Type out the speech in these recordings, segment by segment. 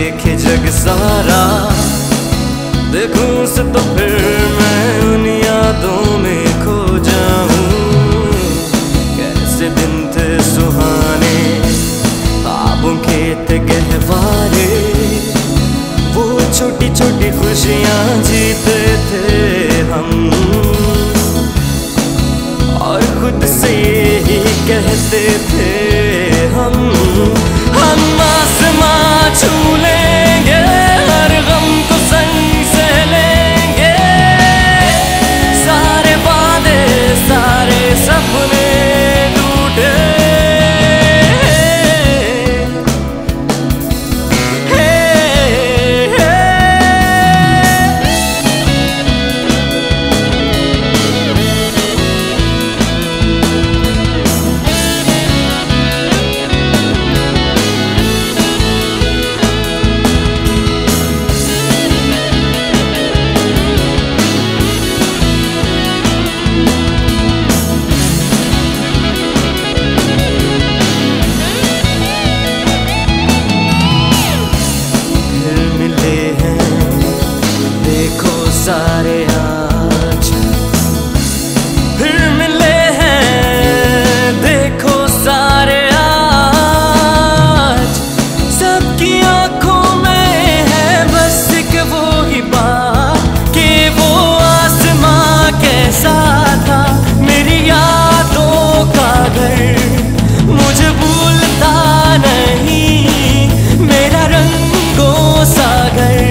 देखे जग सारा, देखूं उसे तो फिर मैं उन यादों में खो जाऊं। कैसे दिन थे सुहाने, ख्वाबों के थे गहवारे, वो छोटी छोटी खुशियां जीते थे हम, और खुद से ही कहते थे हम आसमां छू लेंगे, हर गम को संग सह लेंगे, सारे वादे सारे सपने टूटे। सारे आज फिर मिले हैं, देखो सारे आज, सबकी आंखों में है बस एक वो ही बात कि वो आसमां कैसा था, मेरी यादों का घर मुझे भूलता नहीं, मेरा रंगों सा घर।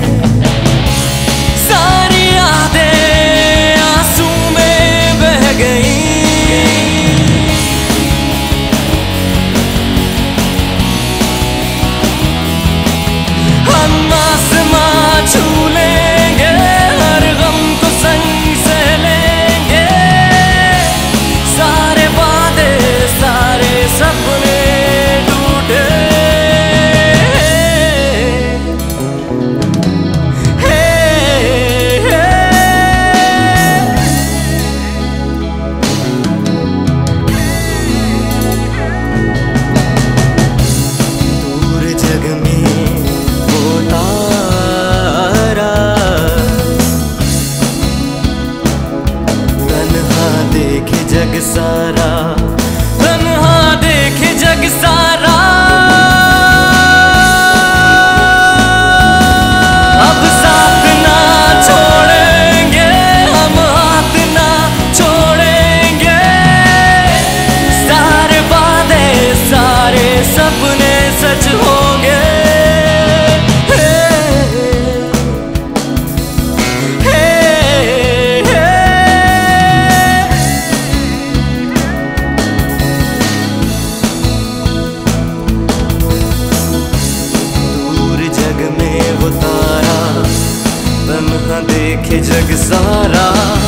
छू लेंगे, हर गम को संग सह लेंगे, सारे वादे सारे सपने टूटे। दूर जग में देखे जग सारा, तन्हा देखे जग सारा, अब साथ ना छोड़ेंगे हम, हाथ ना छोड़ेंगे, सारे वादे सारे सपने सच होंगे। देखे जग सारा,